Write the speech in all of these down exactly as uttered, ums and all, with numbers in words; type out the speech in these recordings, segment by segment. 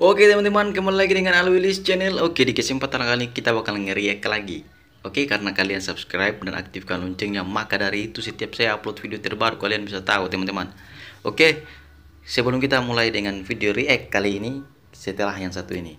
Oke teman-teman, kembali lagi dengan Alwilis Channel. Oke, di kesempatan kali ini kita bakal nge-react lagi. Oke, karena kalian subscribe dan aktifkan loncengnya, maka dari itu setiap saya upload video terbaru kalian bisa tahu teman-teman. Oke, sebelum kita mulai dengan video react kali ini, setelah yang satu ini.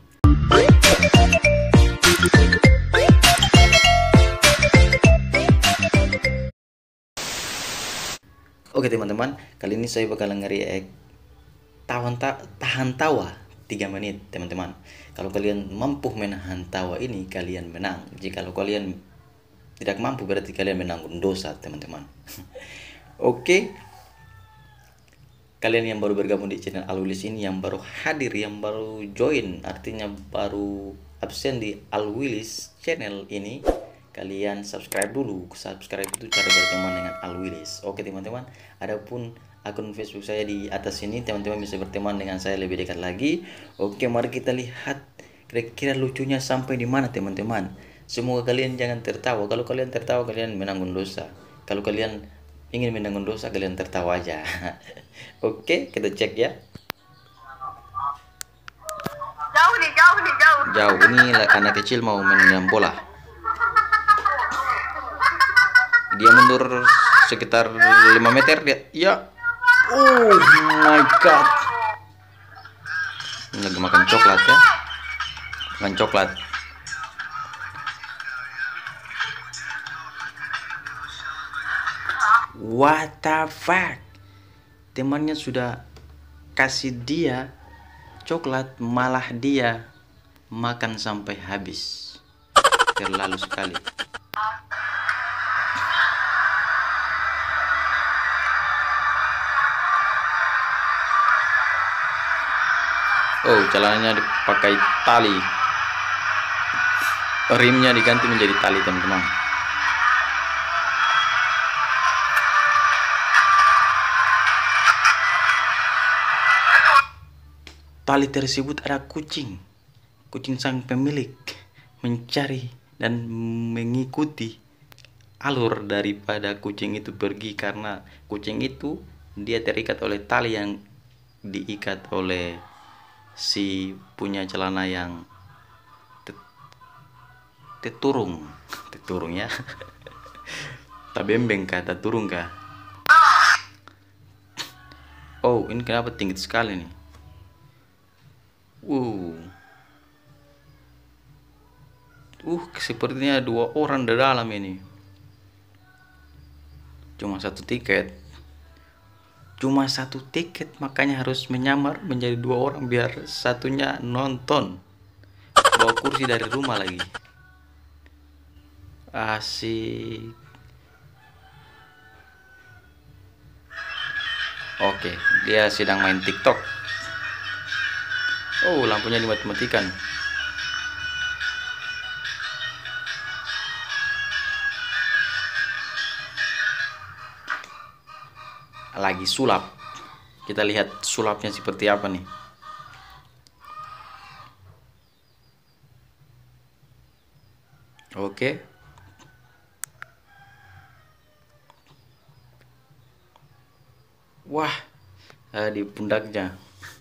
Oke teman-teman, kali ini saya bakal nge-react tawan ta tahan tawa tiga menit teman-teman. Kalau kalian mampu menahan tawa ini, kalian menang. Jika kalian tidak mampu, berarti kalian menanggung dosa teman-teman. Oke, kalian yang baru bergabung di channel Alwilis ini, yang baru hadir, yang baru join, artinya baru absen di Alwilis Channel ini, kalian subscribe dulu. Subscribe itu cara berteman dengan Alwilis. Oke teman-teman, adapun akun Facebook saya di atas ini, teman-teman bisa berteman dengan saya lebih dekat lagi. Oke, mari kita lihat kira-kira lucunya sampai di mana teman-teman. Semoga kalian jangan tertawa. Kalau kalian tertawa, kalian menanggung dosa. Kalau kalian ingin menanggung dosa, kalian tertawa aja. Oke, kita cek ya. Jauh nih, jauh nih, jauh. Jauh, ini anak kecil mau main bola. Dia mundur sekitar lima meter dia. Ya. Oh my god. Ini lagi makan coklat ya. Makan coklat. What the fuck? Temannya sudah kasih dia coklat, malah dia makan sampai habis. Terlalu sekali. Oh, celananya dipakai tali. Rimnya diganti menjadi tali, teman-teman. Tali tersebut ada kucing. Kucing sang pemilik mencari dan mengikuti alur daripada kucing itu pergi, karena kucing itu dia terikat oleh tali yang diikat oleh si punya celana yang teturung, teturung ya. Tabembeng kah, teturung kah? Oh, ini kenapa tinggi sekali nih? Uh, uh, sepertinya dua orang di dalam ini. Cuma satu tiket. Cuma satu tiket, makanya harus menyamar menjadi dua orang biar satunya nonton. Bawa kursi dari rumah lagi. Asik. Oke, dia sedang main TikTok. Oh, lampunya dimati-matikan. Lagi sulap. Kita lihat sulapnya seperti apa nih. Oke. Wah, ada di pundaknya.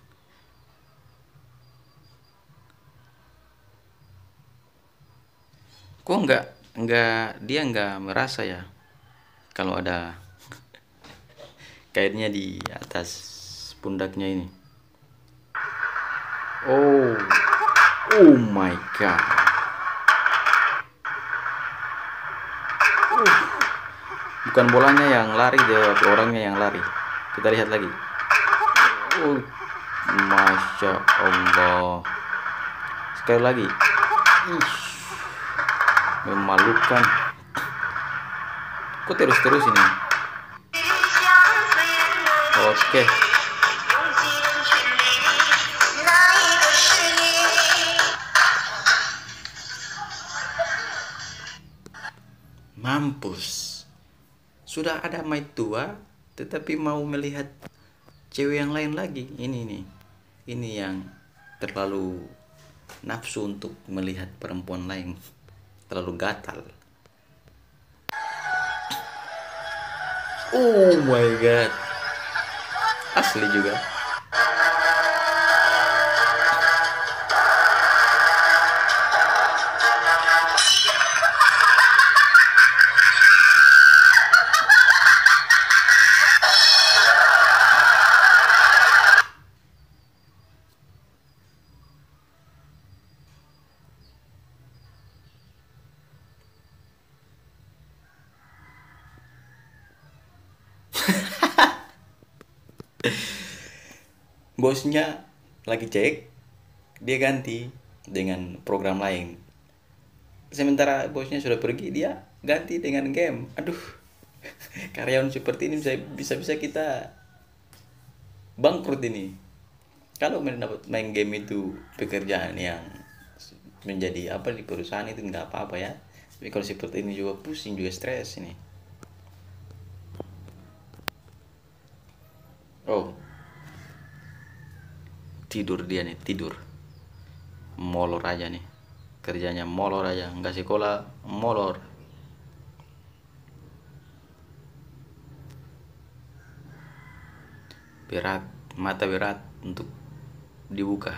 Kok enggak enggak dia enggak merasa ya kalau ada kainnya di atas pundaknya ini. Oh, oh my god. Uh, bukan bolanya yang lari, dia orangnya yang lari. Kita lihat lagi. Oh, masya Allah. Sekali lagi. Ih, memalukan. Kok terus-terus ini? Oke. Mampus. Sudah ada mai tua, tetapi mau melihat cewek yang lain lagi. Ini nih. Ini yang terlalu nafsu untuk melihat perempuan lain. Terlalu gatal. Oh my god. Asli juga. Bosnya lagi cek, dia ganti dengan program lain. Sementara bosnya sudah pergi, dia ganti dengan game. Aduh, karyawan seperti ini bisa bisa kita bangkrut ini. Kalau main dapat main game itu pekerjaan yang menjadi apa di perusahaan itu nggak apa-apa ya. Tapi kalau seperti ini juga pusing juga stres ini. Oh, tidur dia nih, tidur. Molor aja nih. Kerjanya molor aja, nggak sekolah molor. Berat, mata berat untuk dibuka.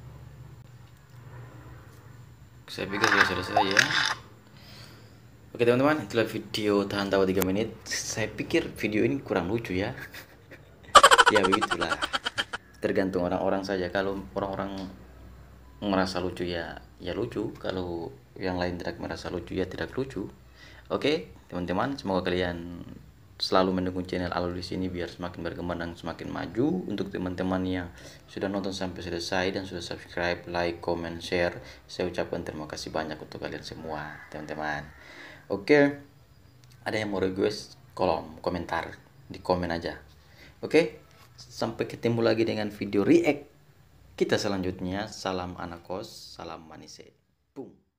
Saya pikir sudah selesai ya. Oke teman-teman, itulah video tahan tawa tiga menit. Saya pikir video ini kurang lucu ya. Ya begitulah. Tergantung orang-orang saja. Kalau orang-orang merasa lucu ya ya lucu, kalau yang lain tidak merasa lucu ya tidak lucu. Oke teman-teman, semoga kalian selalu mendukung channel Alulis ini biar semakin berkembang dan semakin maju. Untuk teman-teman yang sudah nonton sampai selesai dan sudah subscribe, like, comment, share, saya ucapkan terima kasih banyak untuk kalian semua teman-teman. Oke, ada yang mau request, kolom komentar di komen aja. Oke, sampai ketemu lagi dengan video react kita selanjutnya. Salam anak kos, salam manise. Boom.